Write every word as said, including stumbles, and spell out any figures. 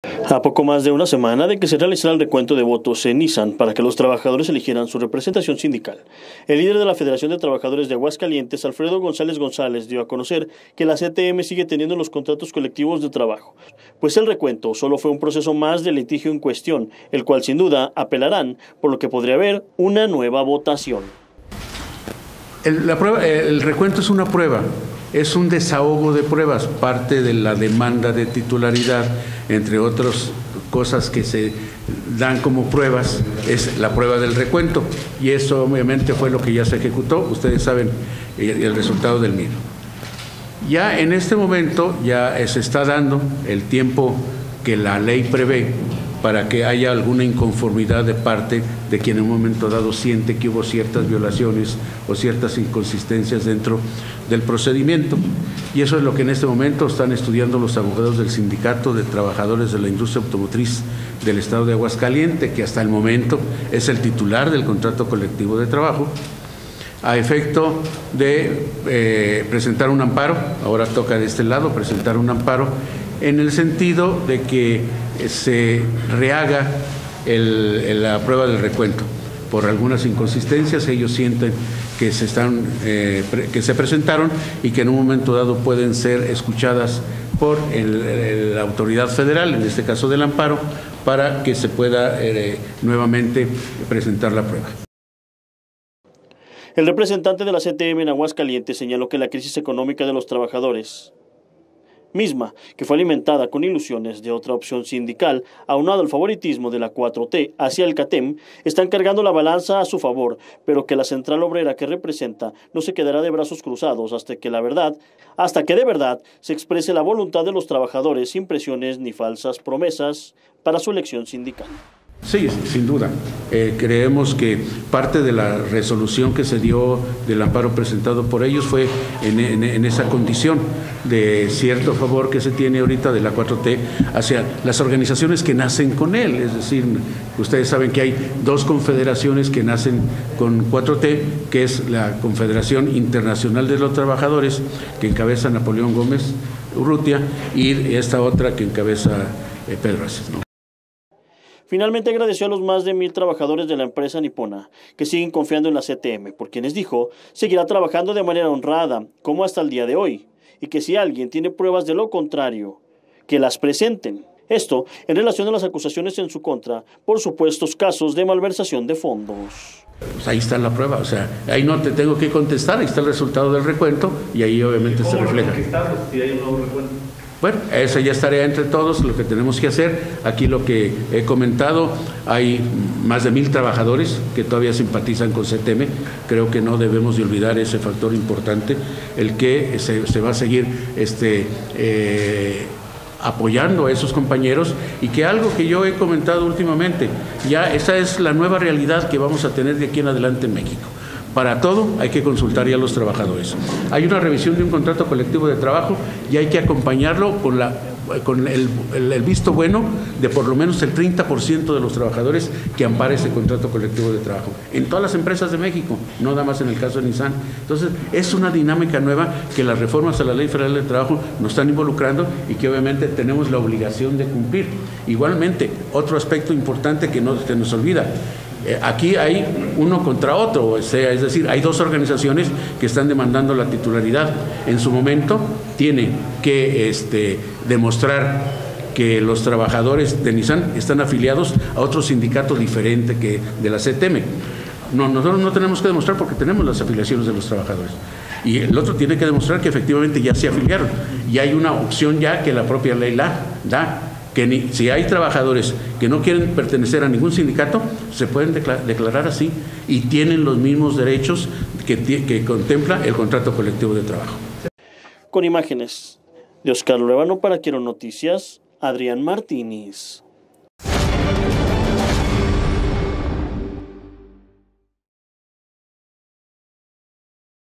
A poco más de una semana de que se realizara el recuento de votos en Nissan para que los trabajadores eligieran su representación sindical, el líder de la Federación de Trabajadores de Aguascalientes, Alfredo González González, dio a conocer que la C T M sigue teniendo los contratos colectivos de trabajo, pues el recuento solo fue un proceso más del litigio en cuestión, el cual sin duda apelarán, por lo que podría haber una nueva votación. El, la prueba, el recuento es una prueba. Es un desahogo de pruebas, parte de la demanda de titularidad, entre otras cosas que se dan como pruebas, es la prueba del recuento, y eso obviamente fue lo que ya se ejecutó, ustedes saben el, el resultado del mismo. Ya en este momento ya se está dando el tiempo que la ley prevé para que haya alguna inconformidad de parte de quien en un momento dado siente que hubo ciertas violaciones o ciertas inconsistencias dentro del procedimiento. Y eso es lo que en este momento están estudiando los abogados del Sindicato de Trabajadores de la Industria Automotriz del Estado de Aguascalientes, que hasta el momento es el titular del contrato colectivo de trabajo, a efecto de eh, presentar un amparo. Ahora toca de este lado presentar un amparo en el sentido de que se rehaga el, la prueba del recuento. Por algunas inconsistencias ellos sienten que se, están, eh, que se presentaron y que en un momento dado pueden ser escuchadas por el, el, la autoridad federal, en este caso del amparo, para que se pueda eh, nuevamente presentar la prueba. El representante de la C T M en Aguascalientes señaló que la crisis económica de los trabajadores, misma que fue alimentada con ilusiones de otra opción sindical, aunado al favoritismo de la cuatro T hacia el CATEM, están cargando la balanza a su favor, pero que la central obrera que representa no se quedará de brazos cruzados hasta que la verdad, hasta que de verdad se exprese la voluntad de los trabajadores sin presiones ni falsas promesas para su elección sindical. Sí, sin duda. Eh, creemos que parte de la resolución que se dio del amparo presentado por ellos fue en, en, en esa condición de cierto favor que se tiene ahorita de la cuatro T hacia las organizaciones que nacen con él. Es decir, ustedes saben que hay dos confederaciones que nacen con cuatro T, que es la Confederación Internacional de los Trabajadores, que encabeza Napoleón Gómez Urrutia, y esta otra que encabeza eh, Pedro Aces, ¿no? Finalmente agradeció a los más de mil trabajadores de la empresa nipona que siguen confiando en la C T M, por quienes dijo seguirá trabajando de manera honrada, como hasta el día de hoy, y que si alguien tiene pruebas de lo contrario, que las presenten. Esto en relación a las acusaciones en su contra por supuestos casos de malversación de fondos. Pues ahí está la prueba, o sea, ahí no te tengo que contestar, ahí está el resultado del recuento y ahí obviamente se refleja. Si hay un nuevo recuento? Bueno, esa ya es tarea entre todos, lo que tenemos que hacer. Aquí lo que he comentado, hay más de mil trabajadores que todavía simpatizan con C T M. Creo que no debemos de olvidar ese factor importante, el que se, se va a seguir este, eh, apoyando a esos compañeros, y que algo que yo he comentado últimamente, ya esa es la nueva realidad que vamos a tener de aquí en adelante en México. Para todo hay que consultar ya a los trabajadores. Hay una revisión de un contrato colectivo de trabajo y hay que acompañarlo con, la, con el, el, el visto bueno de por lo menos el treinta por ciento de los trabajadores que ampara ese contrato colectivo de trabajo. En todas las empresas de México, no nada más en el caso de Nissan. Entonces, es una dinámica nueva que las reformas a la Ley Federal del Trabajo nos están involucrando y que obviamente tenemos la obligación de cumplir. Igualmente, otro aspecto importante que no se nos olvida, aquí hay uno contra otro, o sea, es decir, hay dos organizaciones que están demandando la titularidad. En su momento tiene que este, demostrar que los trabajadores de Nissan están afiliados a otro sindicato diferente que de la C T M. No, nosotros no tenemos que demostrar porque tenemos las afiliaciones de los trabajadores. Y el otro tiene que demostrar que efectivamente ya se afiliaron. Y hay una opción ya que la propia ley la da, que ni, si hay trabajadores que no quieren pertenecer a ningún sindicato, se pueden declarar, declarar así y tienen los mismos derechos que, que contempla el contrato colectivo de trabajo. Con imágenes de Oscar Luevano para Quiero Noticias, Adrián Martínez.